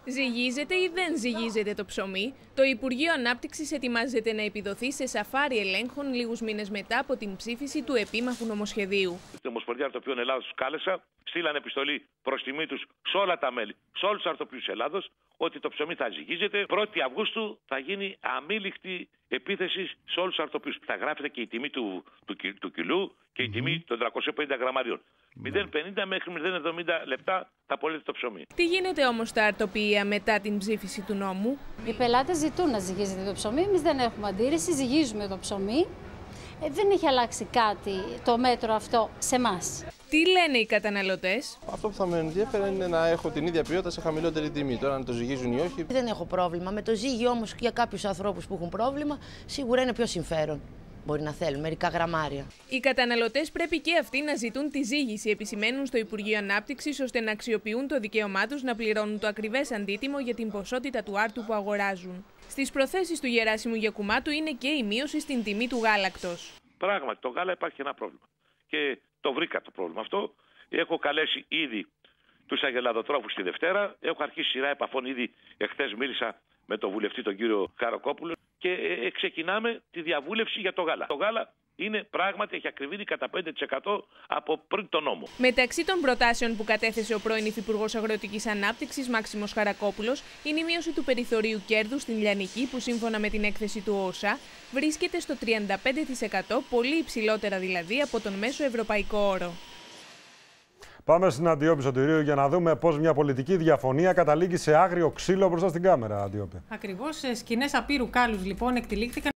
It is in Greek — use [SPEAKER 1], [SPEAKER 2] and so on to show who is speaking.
[SPEAKER 1] Ζυγίζεται ή δεν ζυγίζεται το ψωμί? Το Υπουργείο Ανάπτυξης ετοιμάζεται να επιδοθεί σε σαφάρι ελέγχων λίγους μήνες μετά από την ψήφιση του επίμαχου νομοσχεδίου.
[SPEAKER 2] Το Ομοσπονδία Αρτοπείων Ελλάδος τους κάλεσα, στείλανε επιστολή προς τιμή τους σε όλα τα μέλη, σε όλους τους αρτοπείους Ελλάδος, ότι το ψωμί θα ζυγίζεται. 1η Αυγούστου θα γίνει αμήλικτη επίθεση σε όλους τους αρτοπείους. Θα γράφεται και η τιμή του κιλού και η τιμή των 350 γραμμαρίων. 0,50 μέχρι 0,70 λεπτά θα πωλείται το ψωμί.
[SPEAKER 1] Τι γίνεται όμως στα αρτοπεία μετά την ψήφιση του νόμου?
[SPEAKER 3] Οι πελάτες ζητούν να ζυγίζεται το ψωμί. Εμείς δεν έχουμε αντίρρηση, ζυγίζουμε το ψωμί. Δεν έχει αλλάξει κάτι το μέτρο αυτό σε εμάς.
[SPEAKER 1] Τι λένε οι καταναλωτές?
[SPEAKER 4] Αυτό που θα με ενδιαφέρει είναι να έχω την ίδια ποιότητα σε χαμηλότερη τιμή. Τώρα, αν το ζυγίζουν ή όχι.
[SPEAKER 5] Δεν έχω πρόβλημα. Με το ζύγιο όμως για κάποιους ανθρώπους που έχουν πρόβλημα, σίγουρα είναι πιο συμφέρον. Μπορεί να θέλουν μερικά γραμμάρια.
[SPEAKER 1] Οι καταναλωτές πρέπει και αυτοί να ζητούν τη ζύγιση, επισημαίνουν στο Υπουργείο Ανάπτυξης, ώστε να αξιοποιούν το δικαίωμά τους να πληρώνουν το ακριβές αντίτιμο για την ποσότητα του άρτου που αγοράζουν. Στις προθέσεις του Γεράσιμου Γιακουμάτου είναι και η μείωση στην τιμή του γάλακτος.
[SPEAKER 2] Πράγματι, το γάλα υπάρχει ένα πρόβλημα. Και το βρήκα το πρόβλημα αυτό. Έχω καλέσει ήδη τους αγελαδοτρόφους τη Δευτέρα. Έχω αρχίσει σειρά επαφών ήδη. Εχθές μίλησα με τον βουλευτή τον κύριο Χαροκόπουλο και ξεκινάμε τη διαβούλευση για το γάλα. Το γάλα είναι πράγματι, έχει ακριβήνει κατά 5% από πριν τον νόμο.
[SPEAKER 1] Μεταξύ των προτάσεων που κατέθεσε ο πρώην Υφυπουργός Αγροτικής Ανάπτυξης Μάξιμος Χαρακόπουλος είναι η μείωση του περιθωρίου κέρδους στην λιανική, που σύμφωνα με την έκθεση του ΟΟΣΑ βρίσκεται στο 35%, πολύ υψηλότερα δηλαδή από τον μέσο ευρωπαϊκό όρο.
[SPEAKER 6] Πάμε στην Αντιόπη Σωτηρίου για να δούμε πώς μια πολιτική διαφωνία καταλήγει σε άγριο ξύλο μπροστά στην κάμερα, Αντιόπη.
[SPEAKER 7] Ακριβώς, σκηνές απείρου κάλους λοιπόν εκτελήχθηκαν.